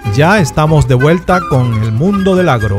Ya estamos de vuelta con el mundo del agro.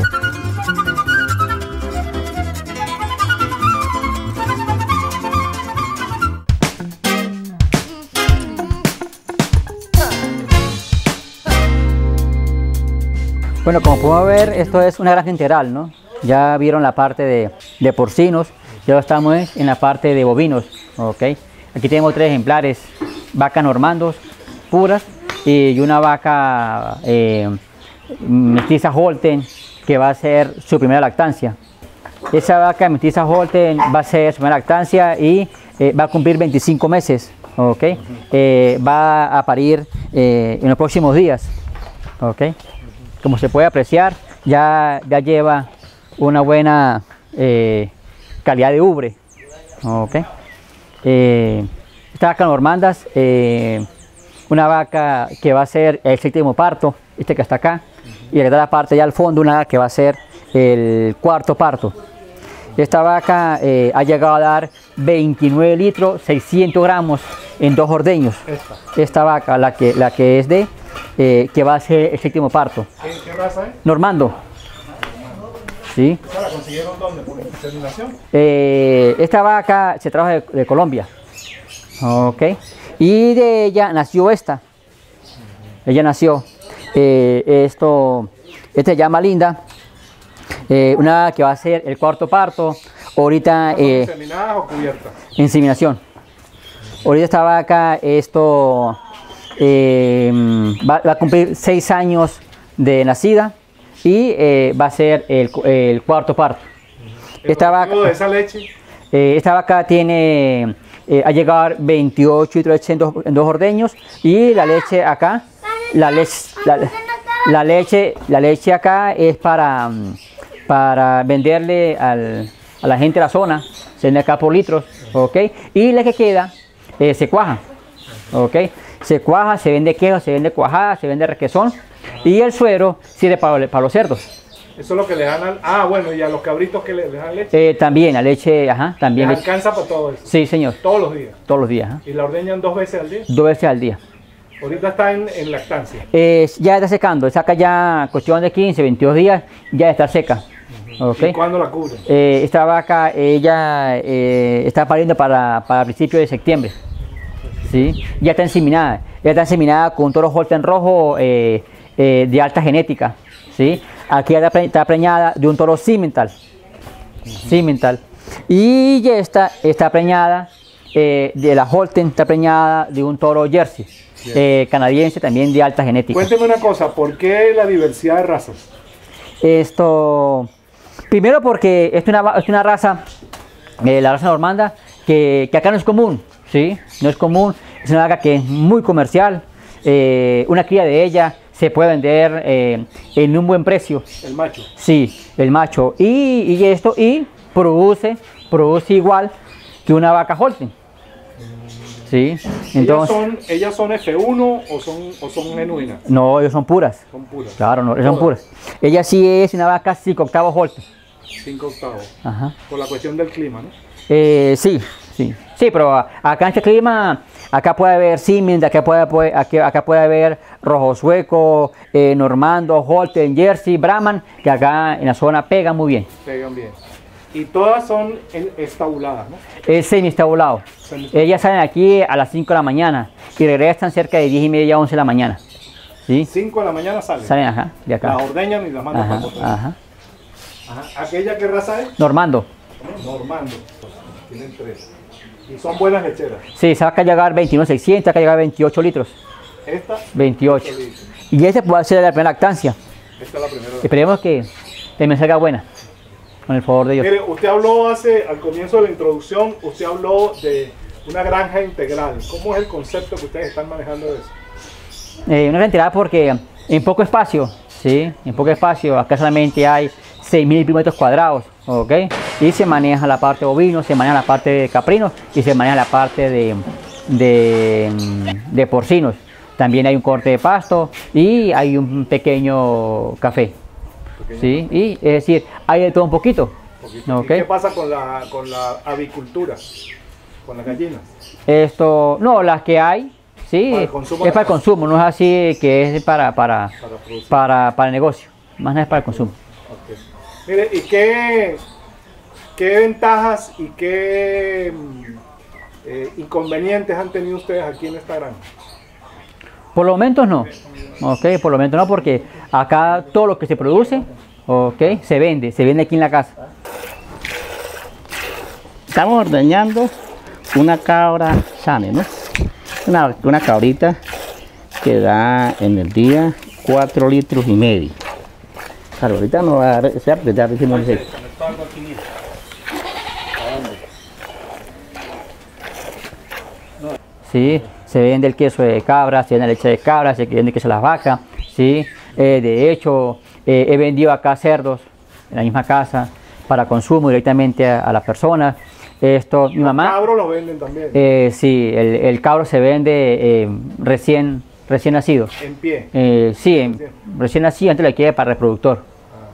Bueno, como podemos ver, esto es una granja integral, ¿no? Ya vieron la parte de porcinos, ya estamos en la parte de bovinos, ¿ok? Aquí tenemos 3 ejemplares, vacas normandos puras y una vaca mestiza Holten, que va a ser su primera lactancia. Esa vaca mestiza Holten va a ser su primera lactancia y va a cumplir 25 meses, ¿ok? Va a parir en los próximos días, ¿ok? Como se puede apreciar, ya lleva una buena calidad de ubre, ¿ok? Esta vaca normandas, una vaca que va a ser el 7º parto, este que está acá, y le da la parte ya al fondo, una que va a ser el 4º parto. Esta vaca ha llegado a dar 29 litros, 600 gramos en 2 ordeños. Esta vaca, la que es de, que va a ser el 7º parto. ¿Qué raza es? Normando. ¿Sí? ¿La consiguieron dónde? ¿Por inseminación? Esta vaca se trajo de Colombia. Ok. Y de ella nació esta. Ella nació. Esta se llama Linda. Una que va a ser el 4º parto. Ahorita. ¿Inseminadas o cubiertas? Inseminación. Ahorita esta vaca, va a cumplir 6 años de nacida y va a ser el 4º parto. Esta vaca, de esa leche? Esta vaca tiene, ha llegado a 28 litros en 2 ordeños y la leche acá, la leche acá es para venderle a la gente de la zona, se vende acá por litros, ¿ok? Y la que queda se cuaja, ¿ok? Se cuaja, se vende queso, se vende cuajada, se vende requesón y el suero sirve para los cerdos. Eso es lo que le dan bueno, y a los cabritos que le dan leche. También, la leche, ajá, también. ¿Les alcanza para todo eso? Sí, señor. ¿Todos los días? Todos los días. Ajá. ¿Y la ordeñan 2 veces al día? 2 veces al día. Ahorita está en lactancia. Ya está secando, saca ya cuestión de 15, 22 días, ya está seca. Okay. ¿Y cuándo la cubren? Esta vaca, ella está pariendo para principios de septiembre. ¿Sí? Ya está inseminada. Ya está inseminada con un toro Holten rojo de alta genética. ¿Sí? Aquí está preñada de un toro Simmental. Simmental. Y ya está preñada de la Holten, está preñada de un toro Jersey. Canadiense también de alta genética. Cuénteme una cosa, ¿por qué la diversidad de razas? Primero porque es una raza, la raza normanda, que acá no es común, ¿sí? No es común, es una vaca que es muy comercial, una cría de ella se puede vender en un buen precio. ¿El macho? Sí, el macho, y produce igual que una vaca Holten. Sí, entonces, ¿Ellas son F1 o son genuinas? No, ellas son puras. Son puras. Claro, no, son puras. Ella sí es una vaca 5/8 Holten. 5/8. Ajá. Por la cuestión del clima, ¿no? Sí, pero acá en este clima, acá puede haber Siemens, acá puede haber rojo sueco, normando, Holten, Jersey, Brahman, que acá en la zona pegan muy bien. Pegan bien. Y todas son estabuladas, ¿no? Es semi-estabulado. Ellas salen aquí a las 5 de la mañana y regresan cerca de 10:30, 11 de la mañana. ¿Sí? 5 de la mañana salen. Salen, ajá, de acá. Las ordeñan y las mandan para botar. Ajá. ¿Aquella qué raza es? Normando. Normando. Tienen 3. ¿Y son buenas lecheras? Sí, se va a llegar 21,600, se va a llegar 28 litros. ¿Esta? 28. Y este puede ser la primera lactancia. Esta es la primera. Esperemos que me salga buena. Con el favor de Dios. Mire, usted habló al comienzo de la introducción, usted habló de una granja integral. ¿Cómo es el concepto que ustedes están manejando de eso? Una granja integral porque en poco espacio, ¿sí? En poco espacio, acá solamente hay 6.000 metros cuadrados, ¿ok? Y se maneja la parte de bovinos, se maneja la parte de caprinos y se maneja la parte de porcinos. También hay un corte de pasto y hay un pequeño café. Sí, y es decir, hay de todo un poquito. ¿Okay? ¿Y qué pasa con la avicultura? ¿Con las gallinas? No, las que hay Sí, Para el consumo es para el consumo, no es así que es para el negocio. Más nada es para el consumo. Okay. Mire, ¿y qué ventajas y qué inconvenientes han tenido ustedes aquí en esta granja? Por los momentos no, por lo menos no, porque acá todo lo que se produce, se vende aquí en la casa. Estamos ordeñando una cabra sane, ¿no? Una cabrita que da en el día 4,5 litros. Claro, ahorita no va a dar, ya decimos eso. Sí, se vende el queso de cabra, se vende la leche de cabra, se vende el queso de las vacas, sí. De hecho, he vendido acá cerdos en la misma casa para consumo directamente a las personas. Mi mamá. ¿Los cabros los venden también? Sí, el cabro se vende recién nacido. ¿En pie? Sí, recién nacido, antes le queda para reproductor.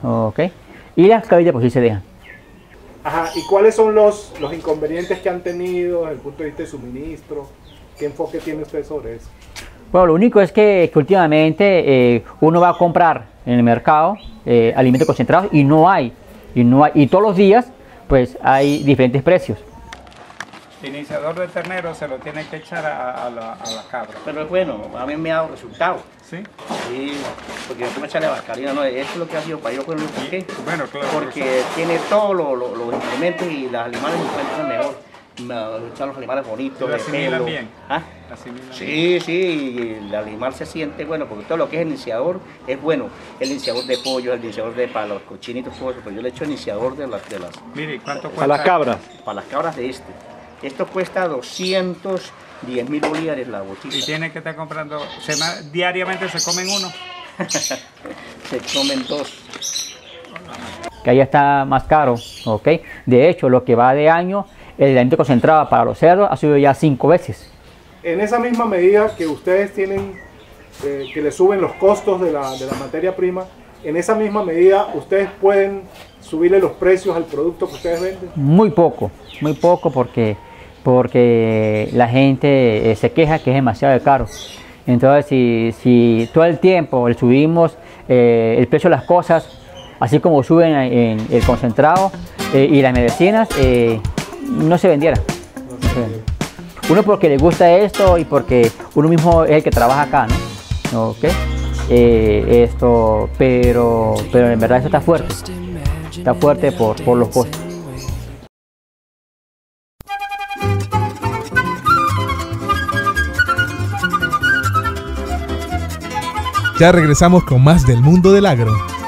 Y las cabritas pues sí se dejan. Ajá, ¿y cuáles son los inconvenientes que han tenido desde el punto de vista de suministro? ¿Qué enfoque tiene usted sobre eso? Bueno, lo único es que últimamente uno va a comprar en el mercado alimentos concentrados y no hay. Y todos los días pues hay diferentes precios. Iniciador de ternero se lo tiene que echar a la cabra. Pero es bueno, a mí me ha dado resultados. ¿Sí? Sí, porque no me echarle vascarina, no, eso es lo que ha sido para yo con el porqué. Bueno, claro. Porque tiene todos los implementos y los animales encuentran mejor. Están los animales bonitos, ¿Lo asimilan bien? ¿Ah? Sí, sí, y el animal se siente bueno, porque todo lo que es el iniciador es bueno. El iniciador de pollo, el iniciador de para los cochinitos, todo eso, pero yo le echo iniciador de las. Mire, ¿cuánto cuesta? ¿A las cabras? Para las cabras de este. Esto cuesta 210.000 bolívares la botita. Y tiene que estar comprando, diariamente se comen uno. Se comen 2. Que ahí está más caro, De hecho, lo que va de año, el alimento concentrado para los cerdos ha subido ya 5 veces. En esa misma medida que ustedes tienen, que le suben los costos de la materia prima, en esa misma medida ustedes pueden subirle los precios al producto que ustedes venden. Muy poco porque la gente se queja que es demasiado caro. Entonces, si todo el tiempo le subimos el precio de las cosas, así como suben en el concentrado y las medicinas, no se vendiera. Uno porque le gusta esto y porque uno mismo es el que trabaja acá, ¿no? Pero en verdad eso está fuerte por los costos. Ya regresamos con más del mundo del agro.